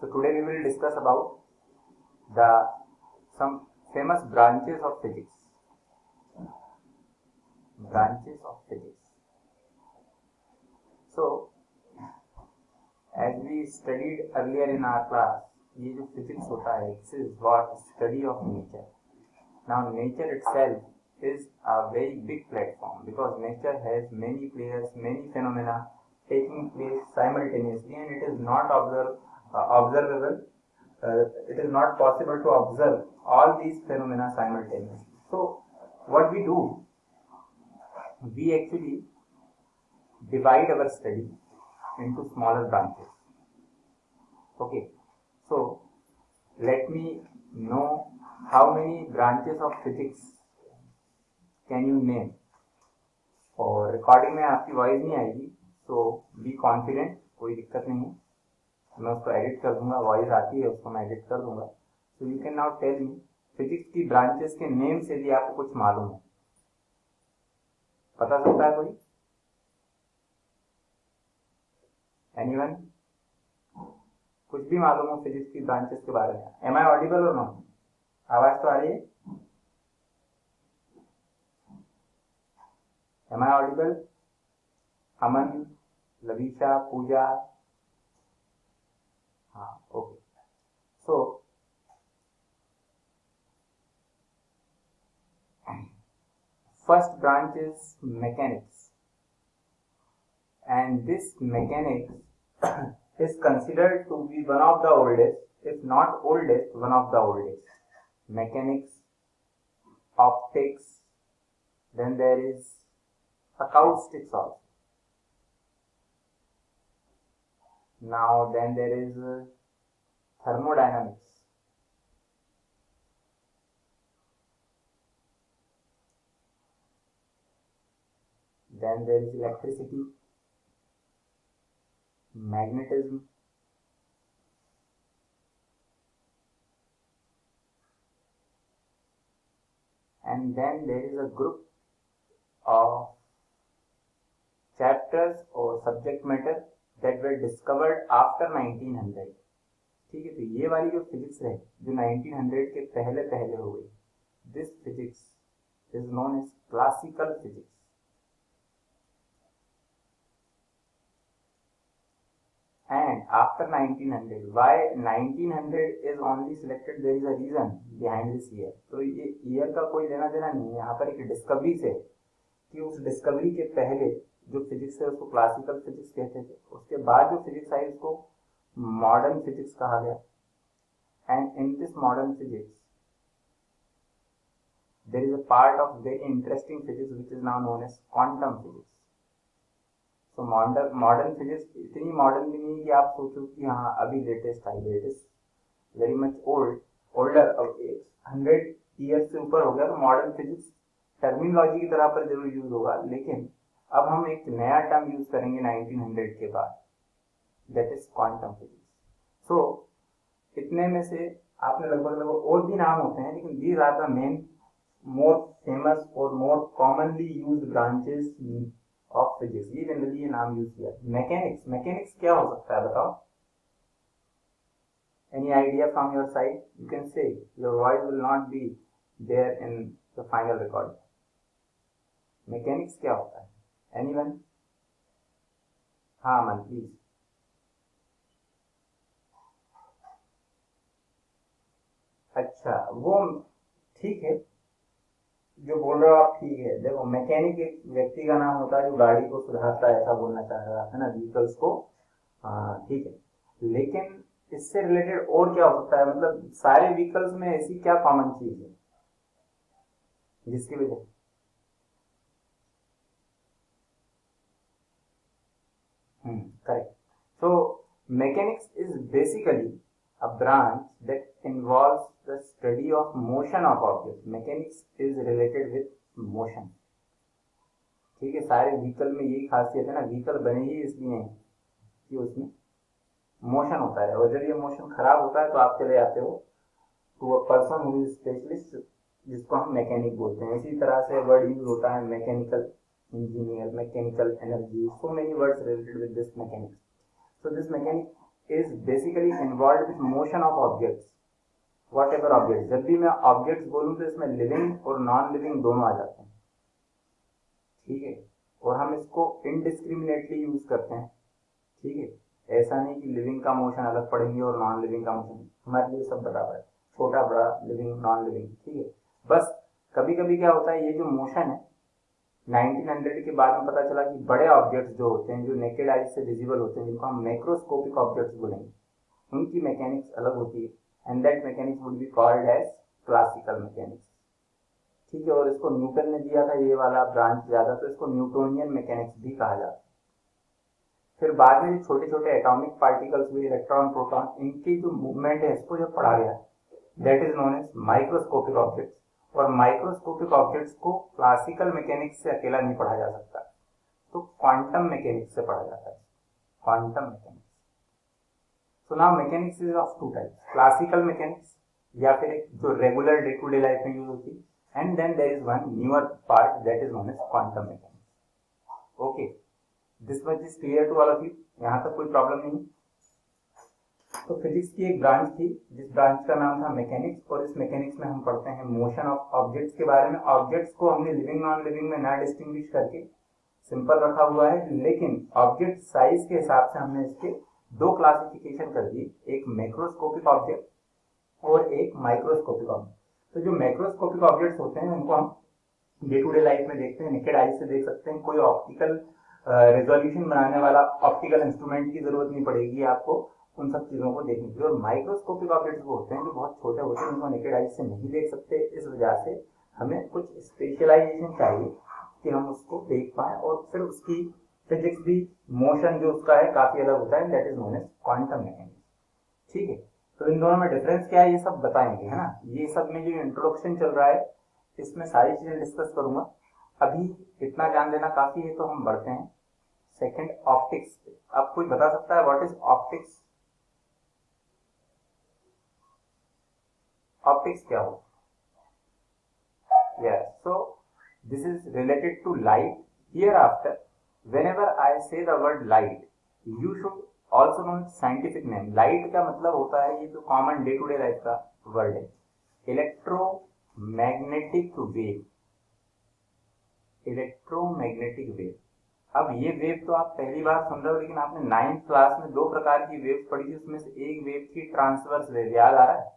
So today we will discuss about some famous branches of physics. Branches of physics. So as we studied earlier in our class, ये जो physics होता है, this is what study of nature. Now nature itself is a very big platform because nature has many players, many phenomena taking place simultaneously, and it is not observable. It is not possible to observe all these phenomena simultaneously. So what we do, we actually divide our study into smaller branches. Okay, so let me know how many branches of physics can you name. और recording में आपकी voice नहीं आएगी, सो be confident, कोई दिक्कत नहीं है, मैं उसको एडिट कर दूंगा, वॉइस आती है उसको मैं एडिट कर दूंगा. So you can now tell me physics की ब्रांचेस के नेम से भी आपको कुछ मालूम है, बता सकता है कोई? एनीवन? कुछ भी मालूम हो फिजिक्स की ब्रांचेस के बारे में? एम आई ऑडिबल और नॉट? आवाज तो आ रही है? Am I audible? Aman, Lavisha, Pooja? हाँ, okay. So first branch is mechanics, and this mechanics is considered to be one of the oldest, if not oldest, one of the oldest. Mechanics, optics, then there is acoustics also. Now then there is thermodynamics. Then there is electricity, magnetism, and then there is a group of chapters or subject matter that were discovered after 1900. ठीक है, तो ये वाली जो physics है जो 1900 के पहले पहले हो गई, this physics is known as classical physics. And after 1900, why 1900 is only selected? There is a reason behind this year. तो ये ईयर का कोई लेना देना नहीं है, यहाँ पर एक डिस्कवरी से कि उस डिस्कवरी के पहले जो फिजिक्स है उसको क्लासिकल फिजिक्स कहते थे, उसके बाद जो फिजिक्स आई उसको मॉडर्न फिजिक्स कहा गया. And in this modern physics there is a part of very interesting physics which is now known as quantum physics. तो मॉडर्न फिजिक्स इतनी मॉडर्न भी नहीं कि आप सोचो कि हाँ अभी लेटेस्ट आई. लेटेस्ट वेरी मच ओल्डर, अब 100 ईयर्स से ऊपर हो गया. तो मॉडर्न फिजिक्स टर्मिनोलॉजी की तरह पर जरूर यूज होगा, लेकिन अब हम एक नया टर्म यूज करेंगे 1900 के बाद, that is quantum physics. So इतने में से आपने लगभग और भी नाम होते हैं, लेकिन these are the main more famous और more commonly used branches of physics. ये जनरली ये नाम यूज किया. मैकेनिक्स क्या हो सकता है बताओ? Any idea from your side? You can say, your voice will not be there in the final record. Mechanics क्या होता है? एनीवन? हाँ मन प्लीज. अच्छा, वो ठीक है, जो बोल रहे हो आप ठीक है. देखो, मैकेनिक एक व्यक्ति का नाम होता है जो गाड़ी को सुधारता है, ऐसा बोलना चाह रहा है ना, व्हीकल्स को. ठीक है, लेकिन इससे रिलेटेड और क्या हो सकता है? मतलब सारे व्हीकल्स में ऐसी क्या कॉमन चीज है जिसकी वजह? Correct. So mechanics is basically a branch that involves the study of motion of objects. Mechanics is related with motion. ठीक है, सारे व्हीकल में यही खासियत है ना, व्हीकल बने ही इसलिए हैं कि उसमें मोशन होता है, और जब ये मोशन खराब होता है तो आप चले जाते हो to a person who is specialist, जिसको हम मैकेनिक बोलते हैं. इसी तरह से वर्ड यूज होता है mechanical engineer, mechanical energy, so many words related with this mechanics. So this is basically involved with motion of objects, whatever objects. जब भी मैं ऑब्जेक्ट्स बोलूँ तो इसमें लिविंग और नॉन लिविंग दोनों आ जाते हैं, ठीक है, और हम इसको इनडिस्क्रिमिनेटली यूज करते हैं, ठीक है। ऐसा नहीं कि लिविंग का मोशन अलग पढ़ेंगे और नॉन लिविंग का मोशन, हमारे लिए सब बराबर है, छोटा बड़ा लिविंग नॉन लिविंग, ठीक है। बस कभी कभी क्या होता है, ये जो मोशन है 1900 के बाद में पता चला कि बड़े ऑब्जेक्ट्स जो होते हैं, जो नेकेड आइज से विजिबल होते हैं, जिनको हम मैक्रोस्कोपिक ऑब्जेक्ट्स बोलेंगे, उनकी मैकेनिक्स अलग होती है, and that mechanics would be called as classical mechanics, ठीक है। और इसको न्यूटन ने दिया था ये वाला ब्रांच ज्यादा, तो इसको न्यूटोनियन मैकेनिक्स भी कहा जाता है। फिर बाद में जो छोटे छोटे एटॉमिक पार्टिकल्स हुए, इलेक्ट्रॉन प्रोटॉन, इनकी जो मूवमेंट है इसको जब पढ़ा गया, that is known as microscopic objects. और माइक्रोस्कोपिक ऑब्जेक्ट्स को क्लासिकल मैकेनिक्स से अकेला नहीं पढ़ा जा सकता, तो क्वांटम मैकेनिक्स से पढ़ा जाता है, quantum mechanics. So now mechanics is of two types, classical mechanics या फिर एक जो regular day to day life में यूज होती है, and then there is one newer part that is known as quantum mechanics. Okay, this much is clear to all of you, यहाँ तक कोई प्रॉब्लम नहीं। तो फिजिक्स की एक ब्रांच थी जिस ब्रांच का नाम था मैकेनिक्स, और इस मैकेनिक्स में हम पढ़ते हैं मोशन ऑफ ऑब्जेक्ट्स के बारे में। ऑब्जेक्ट्स को हमने लिविंग नॉन लिविंग में ना डिस्टिंग्विश करके सिंपल रखा हुआ है, लेकिन ऑब्जेक्ट साइज के हिसाब से हमने इसके दो क्लासिफिकेशन कर दी, एक मैक्रोस्कोपिक ऑब्जेक्ट और एक माइक्रोस्कोपिक ऑब्जेक्ट। तो जो मैक्रोस्कोपिक ऑब्जेक्ट्स होते हैं उनको हम डे टू डे लाइफ में देखते हैं, नेकेड आई से देख सकते हैं, कोई ऑप्टिकल रेजोल्यूशन बनाने वाला ऑप्टिकल इंस्ट्रूमेंट की जरूरत नहीं पड़ेगी आपको उन सब चीजों को देखने के लिए। और माइक्रोस्कोपिक ऑब्जेक्ट्स वो होते हैं जो बहुत छोटे होते हैं, उनको नेकेड आई से नहीं देख सकते, इस वजह से हमें कुछ स्पेशलाइजेशन चाहिए कि हम उसको देख पाए, और फिर उसकी फिजिक्स भी, मोशन जो उसका है काफी अलग होता है, that is known as quantum mechanics, ठीक है। तो इन दोनों में डिफरेंस क्या है ये सब बताएंगे, है ना। ये सब में जो इंट्रोडक्शन चल रहा है इसमें सारी चीजें डिस्कस करूंगा, अभी इतना जान देना काफी है। तो हम बढ़ते हैं सेकंड, ऑप्टिक्स पे। अब कोई बता सकता है व्हाट इज ऑप्टिक्स? ऑप्टिक्स क्या हो? Yes, so this is related to light. Hereafter, whenever I say the word light, you should also know its scientific name. Light का मतलब होता है, ये जो common day to day life का word है, इलेक्ट्रोमैग्नेटिक वेव, इलेक्ट्रोमैग्नेटिक वेव। अब ये वेव तो आप पहली बार सुन रहे हो, लेकिन आपने 9th क्लास में दो प्रकार की वेव पढ़ी थी, उसमें से एक वेव थी ट्रांसवर्स वेव, याद आ रहा है?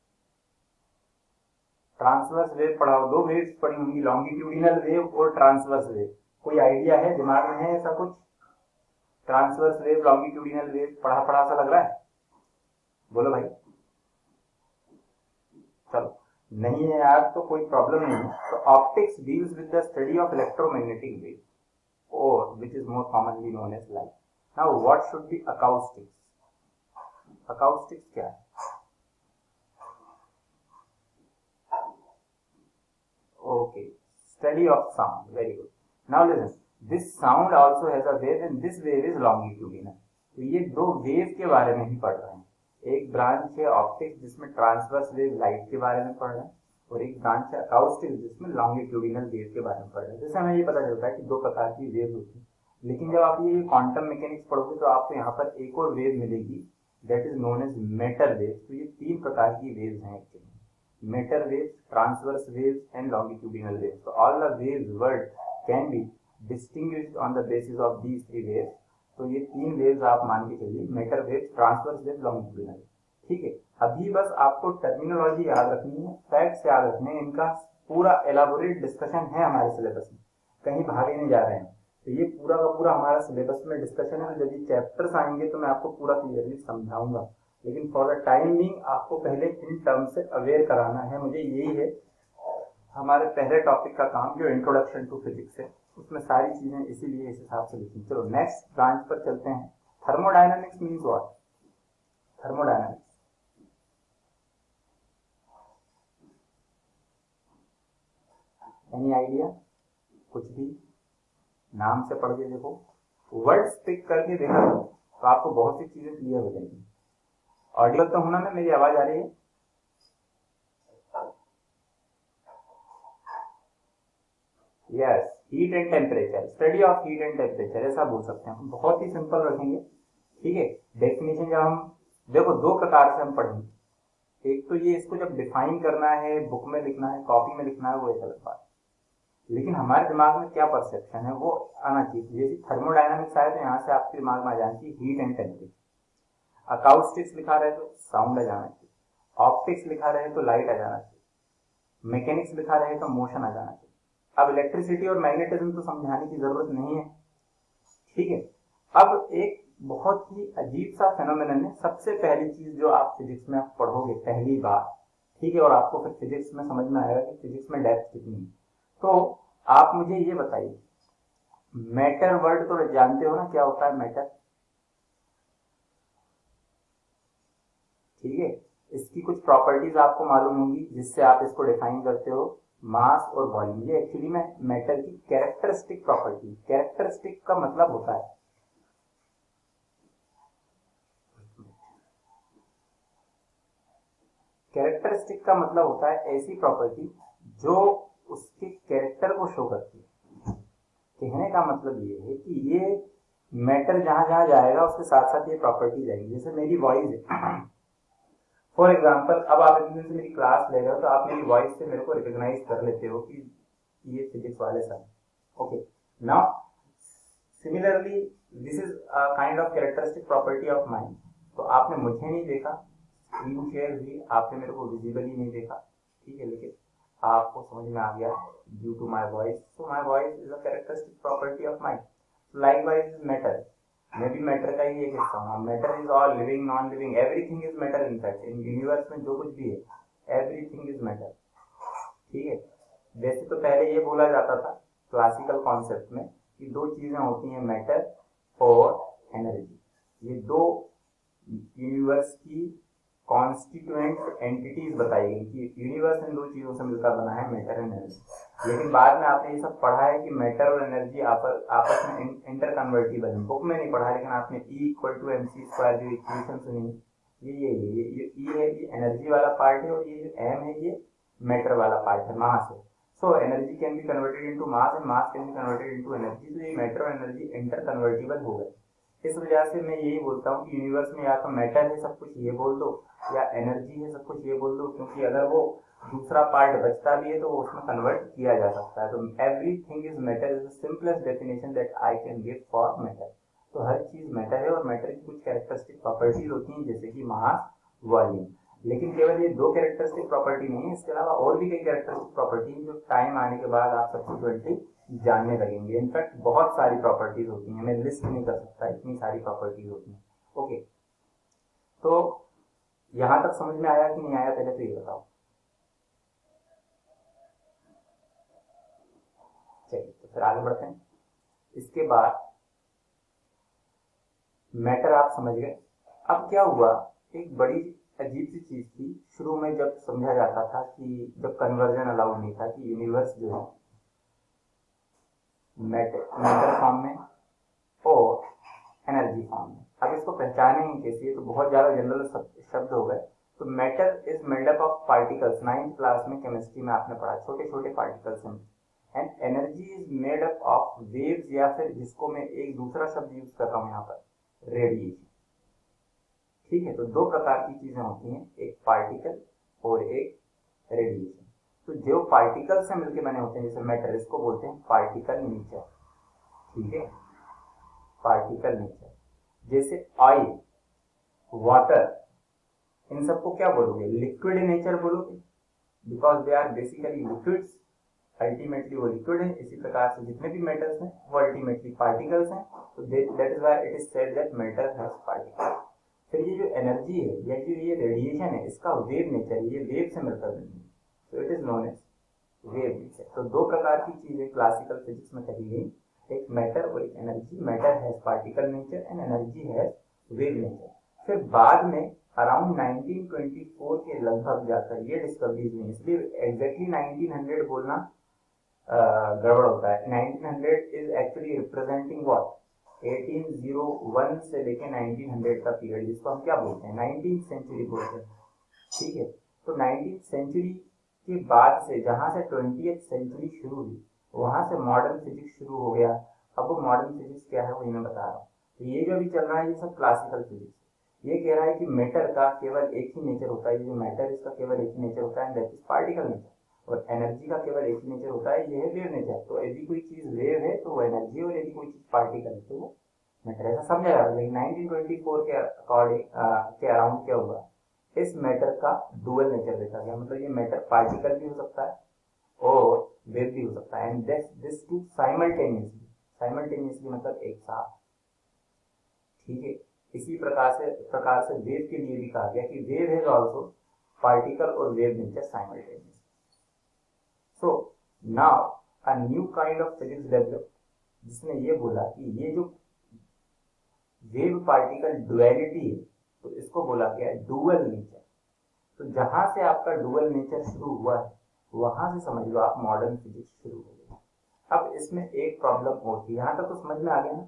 ट्रांसवर्स वेव पढ़ाओ, दो वेव्स पढ़ी होंगी, लॉन्गिट्यूडिनल वेव और ट्रांसवर्स वेव। कोई आइडिया है, दिमाग में है ऐसा कुछ? ट्रांसवर्स वेव, लॉन्गिट्यूडिनल वेव, पढ़ा पढ़ा सा लग रहा है? बोलो भाई। चलो, नहीं है यार तो कोई प्रॉब्लम नहीं है। तो optics deals with the study of electromagnetic wave, or which is more commonly known as light. Now what should be acoustics? Acoustics क्या है? Okay, study of sound. Very good. Now listen, this sound also has a wave and this wave is longitudinal. तो ये दो wave के बारे में ही पढ़ रहे हैं। एक ब्रांच है ऑप्टिक्स जिसमें ट्रांसवर्स वेव लाइट के बारे में पढ़ रहे हैं, और एक ब्रांच है अकाउस्टिक्स जिसमें लॉन्गिट्यूडिनल वेव के बारे में पढ़ रहे हैं। जैसे हमें ये पता चलता है कि दो प्रकार की वेव होती है, लेकिन जब आप ये क्वांटम मैकेनिक्स पढ़ोगे तो आपको यहाँ पर एक और वेव मिलेगी, that is known as matter wave. तो ये तीन प्रकार की वेव्स हैं actually, matter waves, transverse waves and longitudinal waves. तो all the waves word can be distinguished on the basis of these three waves. तो ये तीन वेव्स आप मान के चलिए, matter wave, transverse wave, longitudinal, ठीक है। अभी बस आपको टर्मिनोलॉजी याद रखनी है, फैक्ट्स याद रखने हैं, इनका पूरा एलाबोरेट डिस्कशन है हमारे सिलेबस में, कहीं भागे नहीं जा रहे हैं। तो ये पूरा का पूरा हमारा सिलेबस में डिस्कशन है। जब ये चैप्टर्स आएंगे तो मैं आपको पूरा क्लियरली समझाऊंगा, लेकिन फॉर द टाइम बीइंग आपको पहले इन टर्म्स से अवेयर कराना है मुझे। यही है हमारे पहले टॉपिक का काम, जो इंट्रोडक्शन टू फिजिक्स है, उसमें सारी चीजें इसीलिए इस हिसाब से लिखी। चलो नेक्स्ट ब्रांच पर चलते हैं। Thermodynamics means what? Thermodynamics any idea? कुछ भी नाम से पढ़ के देखो, वर्ड्स पिक करके देखा तो आपको बहुत सी चीजें क्लियर हो जाएंगी। ऑडियो तो होना में मेरी आवाज आ रही है? Yes, heat and temperature, study of heat and temperature, ऐसा बोल सकते हैं। बहुत ही सिंपल रखेंगे, ठीक है, डेफिनेशन जब हम देखो दो प्रकार से हम पढ़ेंगे, एक तो ये इसको जब डिफाइन करना है, बुक में लिखना है, कॉपी में लिखना है, वो एक अलग बात, लेकिन हमारे दिमाग में क्या परसेप्शन है वो आना चाहिए। जैसे थर्मोडायनामिक्स आए तो यहाँ से आपके दिमाग में आ जाना चाहिए हीट एंड टेम्परेचर, अकाउस्टिक्स लिखा रहे तो साउंड आ जाना चाहिए, ऑप्टिक्स लिखा रहे तो लाइट आ जाना चाहिए, मैकेनिक्स लिखा रहे तो मोशन आ जाना चाहिए। अब इलेक्ट्रिसिटी और मैग्नेटिज्म तो समझाने की जरूरत नहीं है, ठीक है। अब एक बहुत ही अजीब सा फेनोमेनन है, सबसे पहली चीज जो आप फिजिक्स में पढ़ोगे पहली बार, ठीक है, और आपको फिर फिजिक्स में समझ में आएगा कि फिजिक्स में डेप्थ कितनी है। तो आप मुझे ये बताइए, मैटर वर्ड तो जानते हो ना क्या होता है मैटर, ठीक है। इसकी कुछ प्रॉपर्टीज आपको मालूम होंगी जिससे आप इसको डिफाइन करते हो, मास और वॉल्यूम। ये एक्चुअली में मैटर की कैरेक्टरिस्टिक प्रॉपर्टी, कैरेक्टरिस्टिक का मतलब होता है, कैरेक्टरिस्टिक का मतलब होता है ऐसी प्रॉपर्टी जो उसके कैरेक्टर को शो करती है। कहने का मतलब ये है कि ये मैटर जहां जहां जाएगा उसके साथ साथ ये प्रॉपर्टी जाएगी। जैसे मेरी वॉइस है, फॉर एग्जाम्पल, अब आप इतने से मेरी क्लास ले रहे हो तो आप मेरी वॉइस से मेरे को रिकॉग्नाइज कर लेते हो कि ये फिजिक्स वाले sir, okay. Now similarly this is a kind of characteristic property of mind. तो आपने मुझे नहीं देखा, स्क्रीन शेयर हुई, आपने मेरे को विजिबली नहीं देखा, ठीक है, लेकिन आपको समझ में आ गया due to my voice. So my voice is a characteristic property of mind. Likewise matter, मैं भी मैटर का ही एक हिस्सा हूँ। Matter is all living, non living, everything is matter. In fact in universe में जो कुछ भी है एवरीथिंग इज मैटर, ठीक है। वैसे तो पहले ये बोला जाता था क्लासिकल कॉन्सेप्ट में कि दो चीजें होती हैं, मैटर और एनर्जी। ये दो यूनिवर्स की कॉन्स्टिट्यूएंट एंटिटीज बताई गई कि यूनिवर्स इन दो चीजों से मिलकर बना है, मैटर एंड एनर्जी। लेकिन बाद में आपने ये सब पढ़ा है कि मैटर और एनर्जी आपस में इंटर कन्वर्टिबल है। बुक में नहीं पढ़ा, लेकिन आपने E = mc² जो इक्वेशन सुनी, ये E है, ये एनर्जी वाला पार्ट है, और ये जो M है ये मैटर वाला पार्ट है, मास है। So energy can be converted into mass and mass can be converted into energy. तो ये मैटर और एनर्जी इंटर कन्वर्टिबल हो गए। इस वजह से मैं यही बोलता हूँ कि यूनिवर्स में या तो मैटर है सब कुछ ये बोल दो, या एनर्जी है सब कुछ ये बोल दो, क्योंकि अगर वो दूसरा पार्ट बचता भी है तो वो उसमें कन्वर्ट किया जा सकता है। तो everything is matter is the simplest definition that I can give for matter. तो हर चीज मैटर है, और मैटर की कुछ कैरेक्टरिस्टिक प्रॉपर्टीज होती हैं जैसे कि मास, वॉल्यूम। लेकिन केवल ये दो कैरेक्टरिस्टिक प्रॉपर्टी नहीं है, इसके अलावा और भी कई कैरेक्टरिस्टिक प्रॉपर्टी हैं जो टाइम आने के बाद आप सब्सिक्वेंटली जानने लगेंगे। इनफैक्ट बहुत सारी प्रॉपर्टीज होती हैं, मैं लिस्ट नहीं कर सकता, इतनी सारी प्रॉपर्टीज होती हैं, ओके। तो यहां तक समझ में आया कि नहीं आया, पहले तो ये बताओ। चलिए तो फिर आगे बढ़ते हैं। इसके बाद मैटर आप समझ गए। अब क्या हुआ, एक बड़ी अजीब सी चीज थी शुरू में जब समझा जाता था कि जब कन्वर्जन अलाउड नहीं था, कि यूनिवर्स जो है मैटर फॉर्म में और एनर्जी फॉर्म में। अब इसको पहचानेंगे कैसे, तो बहुत ज्यादा जनरल शब्द हो गए। तो matter is made up of particles, 9th class में केमिस्ट्री में आपने पढ़ा, छोटे छोटे पार्टिकल्स हैं। And energy is made up of waves, या फिर जिसको मैं एक दूसरा शब्द यूज कर रहा हूँ यहाँ पर, रेडिएशन, ठीक है। तो दो प्रकार की चीजें होती हैं, एक पार्टिकल और एक रेडिएशन। तो जो पार्टिकल से मिलकर बने होते हैं जैसे मैटर, इसको बोलते हैं पार्टिकल नेचर, ठीक है, पार्टिकल नेचर। जैसे ऑयल, वाटर, इन सबको क्या बोलोगे, लिक्विड नेचर बोलोगे, because they are basically liquids, ultimately वो लिक्विड है। इसी प्रकार से जितने भी मेटल्स हैं वो अल्टीमेटली पार्टिकल्स हैं। तो that is why it is said that matter has particles. फिर ये जो एनर्जी है या जो ये रेडिएशन है, इसका वेव नेचर है, ये वेव से मिलकर बनी है, तो it is known as wave nature. तो दो प्रकार की चीजें क्लासिकल फिजिक्स में कही गई, एक मैटर और एक energy. Matter has particle nature and energy has wave nature. फिर बाद में अराउंड 1924 के लगभग जाकर ये डिस्कवरीज हुई, इसलिए एग्जैक्टली 1900 बोलना गड़बड़ होता है। 1900 इज एक्चुअली रिप्रेजेंटिंग व्हाट, 1801 से लेके 1900 का पीरियड, जिसको हम क्या बोलते हैं, 19th सेंचुरी बोलते हैं, ठीक है। तो 19th सेंचुरी के बाद से जहां से 20th सेंचुरी शुरू हुई, वहां से मॉडर्न फिजिक्स शुरू हो गया। अब वो मॉडर्न फिजिक्स क्या है वही मैं बता रहा हूँ। तो ये जो अभी चल रहा है ये सब क्लासिकल फिजिक्स। ये कह रहा है कि मैटर का केवल एक ही नेचर होता है, ये जो मैटर इसका केवल एक ही नेचर होता है, दैट इज पार्टिकल नेचर। और एनर्जी का केवल एक ही नेचर होता है, ये है वेव नेचर। तो यदि कोई चीज वेव है तो वो एनर्जी, और यदि कोई चीज पार्टिकल है तो वो मैटर, ऐसा समझा जाता है। लेकिन 1924 के अकॉर्डिंग के अराउंड क्या हुआ, इस मैटर का डुअल नेचर देखा गया, मतलब ये मैटर पार्टिकल भी हो सकता है और वेव भी हो सकता है, and this too simultaneously, simultaneously मतलब एक साथ, ठीक है। इसी प्रकार से वेव के लिए भी कहा गया कि वेव इज आल्सो पार्टिकल और wave nature simultaneous. So now a new kind of physics develop, जिसने ये बोला कि ये जो वेव पार्टिकल डुअलिटी है, तो इसको बोला गया डुअल नेचर। तो जहां से आपका डुअल नेचर शुरू हुआ है, वहां से समझ लो आप मॉडर्न फिजिक्स शुरू हो गई। अब इसमें एक प्रॉब्लम होती है, यहां तक तो समझ में आ गया ना,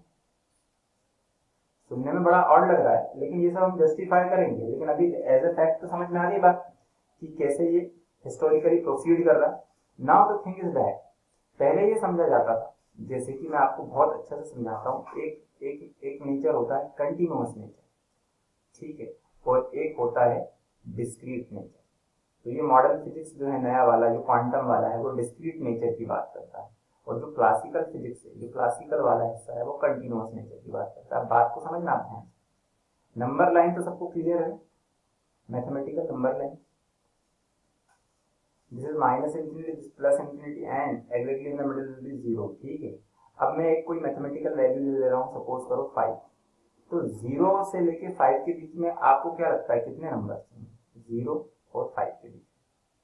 सुनने में बड़ा ऑड लग रहा है, लेकिन ये सब हम जस्टिफाई करेंगे। लेकिन अभी एज ए फैक्ट तो समझ में आ रही बात कि कैसे ये हिस्टोरिकली प्रोसीड कर रहा है। Now the thing is that पहले ये समझा जाता था, जैसे कि मैं आपको बहुत अच्छे से समझाता हूँ, एक नेचर होता है कंटिन्यूअस नेचर, ठीक है, और एक होता है डिस्क्रीट नेचर। तो ये मॉडर्न फिजिक्स जो है नया वाला, जो क्वांटम वाला है, वो डिस्क्रीट नेचर की बात करता है, और जो क्लासिकल फिजिक्स है, जो क्लासिकल वाला हिस्सा है, वो कंटिन्यूअस नेचर की बात करता है। बात को समझना आप ध्यान से। नंबर लाइन तो सबको क्लियर है, mathematical number line, this is minus infinity, this plus infinity, and exactly in the middle will be zero, ठीक है। अब मैं एक कोई मैथमेटिकल वैल्यू ले रहा हूँ, सपोज करो 5, तो 0 से लेके 5 के बीच में आपको क्या लगता है कितने नंबर हैं? 0 और 5 के बीच।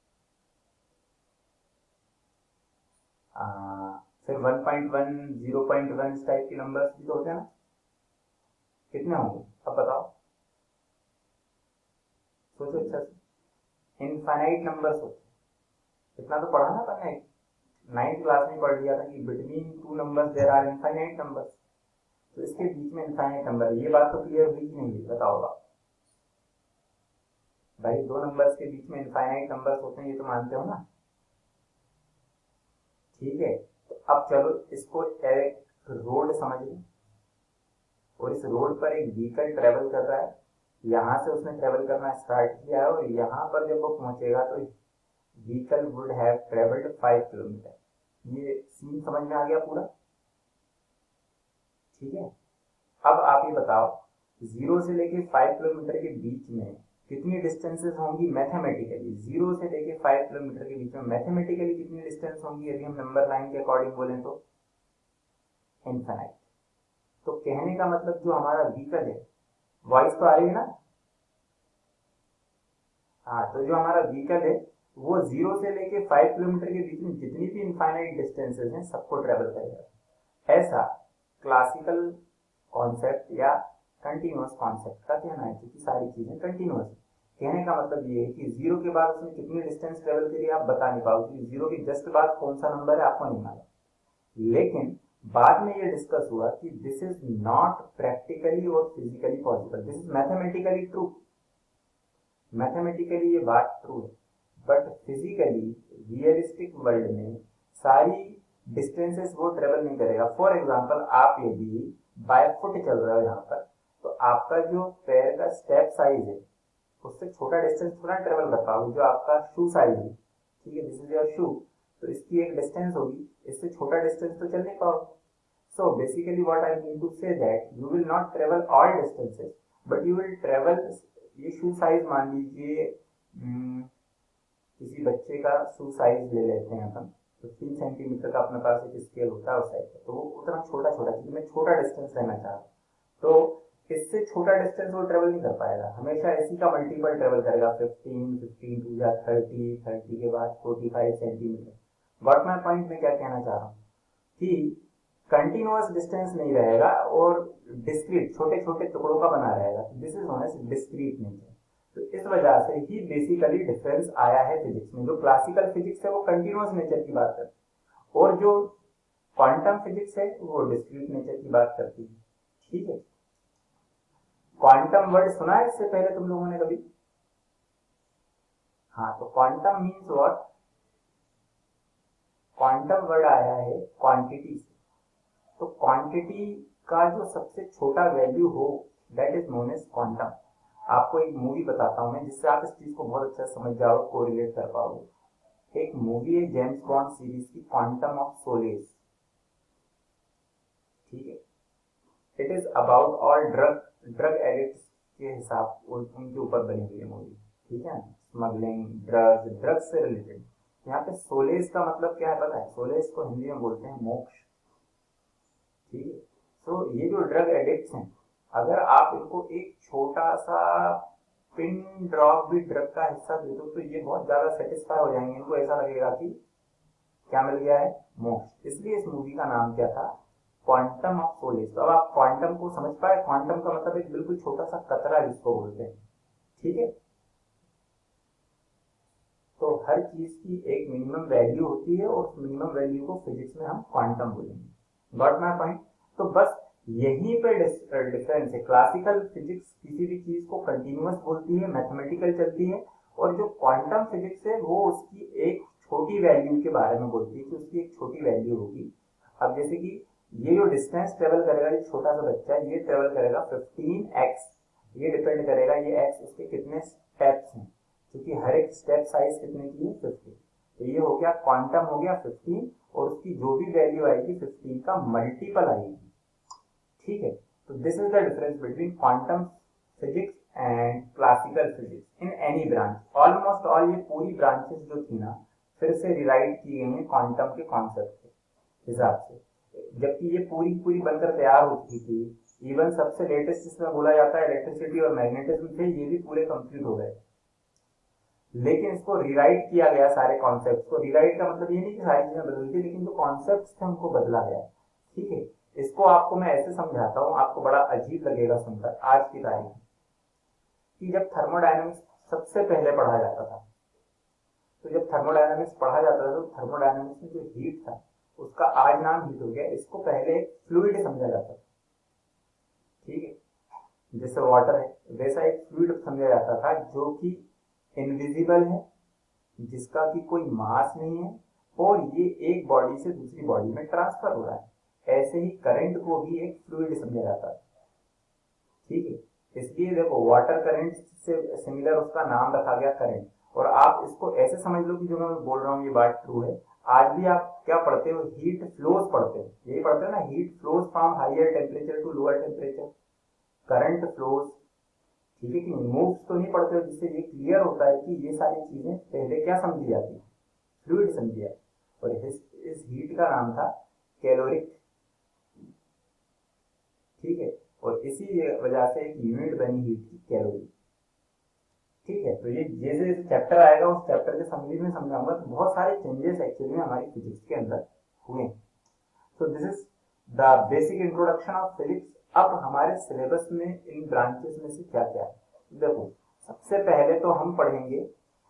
फिर 1.1, 0.1 इस टाइप के नंबर्स भी तो होते हैं ना, कितने होंगे अब बताओ, सोचो अच्छा से। इनफाइनाइट नंबर्स होते हैं, इतना तो पढ़ा ना आपने, 9th क्लास में पढ़ लिया था कि between two numbers there are infinite numbers. तो इसके बीच में इनफाइनाइट नंबर, ये बात तो क्लियर हुई कि नहीं हुई बताओ आप भाई, दो नंबर्स के बीच में इनफाइनाइट नंबर्स होते हैं, ये तो मानते हो ना, ठीक है। तो अब चलो इसको एक रोड समझ लो, और इस रोड पर एक व्हीकल ट्रेवल कर रहा है, यहाँ से उसने ट्रेवल करना स्टार्ट किया है, और यहाँ पर जब वो पहुंचेगा तो vehicle would have travelled 5 kilometre. ये सीन समझ में आ गया पूरा, ठीक है। अब आप ये बताओ 0 से लेके 5 किलोमीटर के बीच में कितनी डिस्टेंसेस होंगी मैथमेटिकली, 0 से लेके 5 किलोमीटर के बीच में मैथमेटिकली कितनी डिस्टेंस होंगी, यदि हम नंबर लाइन के अकॉर्डिंग बोलें तो इनफाइनाइट। तो कहने का मतलब जो हमारा व्हीकल है, वॉइस तो आ रही है ना, हाँ, तो जो हमारा व्हीकल है वो 0 से लेके 5 किलोमीटर के बीच में जितनी भी इनफाइनाइट डिस्टेंसेस हैं सबको ट्रेवल करेगा। ऐसा क्लासिकल कॉन्सेप्ट या कंटिन्यूअस कॉन्सेप्ट का कहना है, क्योंकि सारी चीजें कंटिन्यूअस। कहने का मतलब ये है कि 0 के बाद उसने कितनी डिस्टेंस ट्रेवल करी आप बता नहीं पाओगे, 0 के जस्ट बाद कौन सा नंबर है आपको नहीं मालूम। लेकिन बाद में ये डिस्कस हुआ कि दिस इज नॉट प्रैक्टिकली और physically possible, this is mathematically true, mathematically ये बात ट्रू है, बट फिजिकली रियलिस्टिक वर्ल्ड में सारी डिस्टेंसेस वो ट्रेवल नहीं करेगा। फॉर एग्जांपल आप यदि बाय फुट चल रहे हो यहाँ पर, तो आपका जो पैर का स्टेप साइज है उससे छोटा डिस्टेंस थोड़ा ट्रेवल कर पाओगे, जो आपका शू साइज है, ठीक है, दिस इज योर शू, तो इसकी एक डिस्टेंस होगी, इससे छोटा डिस्टेंस तो चल नहीं पाओगे। So basically what I mean to say that you will not travel all distances, but you will travel, ये शू साइज मान लीजिए, किसी बच्चे का शू साइज ले लेते हैं अपन, 15 सेंटीमीटर का अपने पास एक स्केल होता है उस साइज का, तो वो उतना छोटा छोटा, क्योंकि मैं छोटा डिस्टेंस लेना चाह रहा हूँ, तो इससे छोटा डिस्टेंस वो ट्रेवल नहीं कर पाएगा, हमेशा इसी का मल्टीपल ट्रेवल करेगा, 15 टू या 30 के बाद 45 सेंटीमीटर। बट मैं पॉइंट में क्या कहना चाह रहा हूँ कि कंटिन्यूअस डिस्टेंस नहीं रहेगा और डिस्क्रीट छोटे छोटे टुकड़ों का बना रहेगा, this is known as discrete nature. तो इस वजह से ही बेसिकली डिफरेंस आया है फिजिक्स में। जो क्लासिकल फिजिक्स है वो कंटिन्यूअस नेचर की बात करती है, और जो क्वांटम फिजिक्स है वो डिस्क्रीट नेचर की बात करती है, ठीक है। क्वांटम वर्ड सुना है इससे पहले तुम लोगों ने कभी? हाँ, तो quantum means what, quantum word आया है क्वांटिटी से, तो क्वांटिटी का जो सबसे छोटा वैल्यू हो that is known as quantum. आपको एक मूवी बताता हूं मैं जिससे आप इस चीज को बहुत अच्छा समझ जाओ, कोरिलेट कर पाओगे। एक मूवी है जेम्स बॉन्ड सीरीज की, क्वांटम ऑफ सोलेस। ठीक है, it is about all drug addicts के हिसाब उनके ऊपर बनी हुई है मूवी। ठीक है, स्मगलिंग, ड्रग्स से रिलेटेड। यहाँ पे सोलेस का मतलब क्या है पता है? सोलेस को हिंदी में बोलते हैं मोक्ष। ठीक है, तो ये जो ड्रग एडिक्ट्स हैं, अगर आप इनको एक छोटा सा पिन ड्रॉप भी ड्रग का हिस्सा दे दो तो ये बहुत ज्यादा सेटिस्फाई हो जाएंगे। इनको ऐसा लगेगा कि क्या मिल गया है? मोक्ष। इसलिए इस मूवी का नाम क्या था? Quantum of solace. तो अब आप क्वांटम को समझ पाए? क्वांटम का मतलब एक बिल्कुल छोटा सा कतरा जिसको बोलते हैं। ठीक है, तो हर चीज की एक मिनिमम वैल्यू होती है और उस मिनिमम वैल्यू को फिजिक्स में हम क्वांटम बोलेंगे। Got my point? तो बस यहीं पे डिफरेंस है। क्लासिकल फिजिक्स किसी भी चीज को कंटिन्यूअस बोलती है, मैथमेटिकल चलती है, और जो क्वांटम फिजिक्स है वो उसकी एक छोटी वैल्यू के बारे में बोलती है कि उसकी एक छोटी वैल्यू होगी। अब जैसे कि ये जो डिस्टेंस ट्रेवल करेगा, ये छोटा सा बच्चा ये ट्रेवल करेगा 15x। ये डिपेंड करेगा ये x उसके कितने स्टेप्स हैं, क्योंकि हर एक स्टेप साइज कितने की है? 50। तो ये हो गया क्वांटम, हो गया 15, और उसकी जो भी वैल्यू आएगी 15 का मल्टीपल आएगी। ठीक है, तो this is the difference between quantum physics and classical physics in any branch. Almost all ये पूरी ब्रांचेस जो थी ना, फिर से रिराइट की गई हैं क्वांटम के कॉन्सेप्ट के हिसाब से, जबकि ये पूरी पूरी बनकर तैयार हो चुकी थी। इवन सबसे लेटेस्ट जिसमें बोला जाता है इलेक्ट्रिसिटी और मैग्नेटिज्म थे, ये भी पूरे कंप्लीट हो गए, लेकिन इसको रिराइट किया गया। सारे कॉन्सेप्ट को रिराइट का मतलब ये नहीं कि सारी चीजें बदल दी, लेकिन जो कॉन्सेप्ट थे उनको बदला गया। ठीक है, इसको आपको मैं ऐसे समझाता हूँ, आपको बड़ा अजीब लगेगा सुनकर आज की तारीख कि जब थर्मोडायनेमिक्स सबसे पहले पढ़ा जाता था, तो जब थर्मोडायनेमिक्स पढ़ा जाता था तो थर्मोडायनेमिक्स में जो हीट था उसका आज नाम हीट हो गया। इसको पहले एक फ्लूइड समझा जाता था। ठीक है, जैसे वाटर है वैसा एक फ्लूइड समझा जाता था जो कि इनविजिबल है, जिसका कि कोई मास नहीं है, और ये एक बॉडी से दूसरी बॉडी में ट्रांसफर हो रहा है। ऐसे ही करंट को भी एक फ्लूइड समझा जाता है। ठीक है, इसलिए देखो वाटर करंट से सिमिलर उसका नाम रखा गया करंट। और आप इसको ऐसे समझ लो कि जो मैं बोल रहा हूँ ये बात ट्रू है। आज भी आप क्या पढ़ते हो? हीट फ्लोज पढ़ते हो, यही पढ़ते हो ना, heat flows from higher temperature to lower temperature, current flows. ठीक है कि नहीं? मूव्स तो नहीं पढ़ते हो, जिससे ये क्लियर होता है कि ये सारी चीजें पहले क्या समझी जाती है? फ्लूइड समझी जाती। और इस हीट का नाम था कैलोरिक। ठीक है, और इसी वजह से एक यूनिट बनी हीट की, कैलोरी। ठीक है, तो ये जैसे चैप्टर आएगा उस चैप्टर के समरी में समझाऊंगा, तो बहुत सारे चेंजेस एक्चुअली में हमारी फिजिक्स के अंदर हुए। तो this is the basic introduction of physics. अब हमारे सिलेबस में इन ब्रांचेस में से क्या क्या है? देखो, सबसे पहले तो हम पढ़ेंगे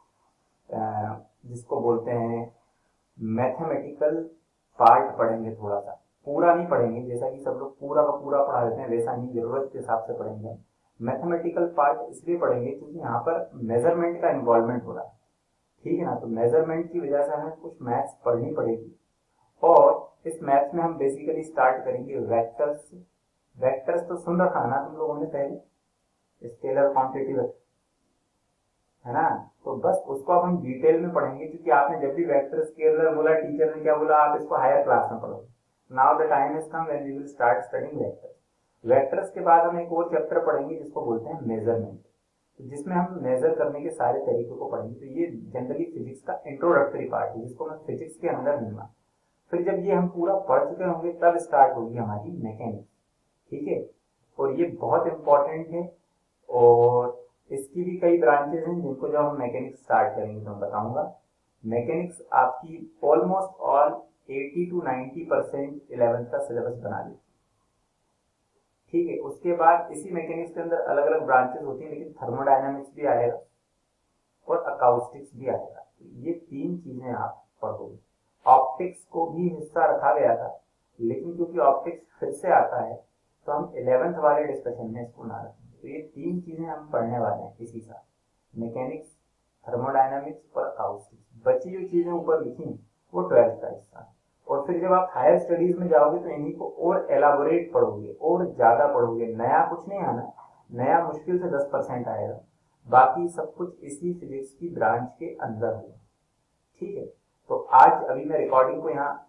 जिसको बोलते हैं मैथमेटिकल पार्ट पढ़ेंगे। थोड़ा सा, पूरा नहीं पढ़ेंगे, जैसा कि सब लोग पूरा का पूरा पढ़ा देते हैं वैसा नहीं, जरूरत के हिसाब से पढ़ेंगे। मैथमेटिकल पार्ट इसलिए पढ़ेंगे क्योंकि यहाँ पर मेजरमेंट का इन्वॉल्वमेंट हो रहा है। ठीक है ना, तो मेजरमेंट की वजह से हमें कुछ मैथ्स पढ़नी पड़ेगी। और इस मैथ्स में हम बेसिकली स्टार्ट करेंगे वेक्टर्स से। वेक्टर्स तो सुन रखा है ना तुम लोगों ने पहले, स्केलर क्वांटिटी वेक्टर, है ना? तो बस उसको अब हम डिटेल में पढ़ेंगे, क्योंकि आपने जब भी वेक्टर स्केलर बोला टीचर ने क्या बोला, आप इसको हायर क्लास में पढ़ोगे। Now the time is come when we will start studying vectors. Vectors के बाद हम एक और चैप्टर पढ़ेंगे जिसको बोलते हैं मेजरमेंट, जिसमें हम मेजर करने के सारे तरीकों को पढ़ेंगे। तो ये जनरली फिजिक्स का इंट्रोडक्टरी पार्ट है, जिसको मैं फिजिक्स के अंदर लूंगा। फिर जब ये हम पूरा पढ़ चुके होंगे तब स्टार्ट होगी हमारी मैकेनिक्स। ठीक है, और ये बहुत इंपॉर्टेंट है, और इसकी भी कई ब्रांचेस हैं जिनको जब हम मैकेनिक्स स्टार्ट करेंगे तो मैं बताऊंगा। मैकेनिक्स आपकी ऑलमोस्ट ऑल 80 to 90% 11th का सिलेबस बना लेती है। ठीक है, उसके बाद इसी मैकेनिक्स के अंदर अलग अलग ब्रांचेस होती हैं, लेकिन थर्मोडायनामिक्स भी आएगा और अकाउस्टिक्स भी आएगा। ये तीन चीजें आप पढ़ोगे। ऑप्टिक्स को भी हिस्सा रखा गया था, लेकिन क्योंकि ऑप्टिक्स फिर से आता है तो हम 11th वाले डिस्कशन में इसको ना रखेंगे। तो ये तीन चीजें हम पढ़ने वाले हैं इसी साल, मैकेनिक्स, थर्मोडायनामिक्स और अकाउस्टिक्स। बची जो चीजें ऊपर लिखी वो 12th का हिस्सा। और फिर जब आप हायर स्टडीज में जाओगे तो इन्हीं को और एलाबोरेट पढ़ोगे और ज्यादा पढ़ोगे। नया कुछ नहीं आना, नया मुश्किल से 10% आएगा, बाकी सब कुछ इसी फिजिक्स की ब्रांच के अंदर होगा। ठीक है, तो आज अभी मैं रिकॉर्डिंग को यहाँ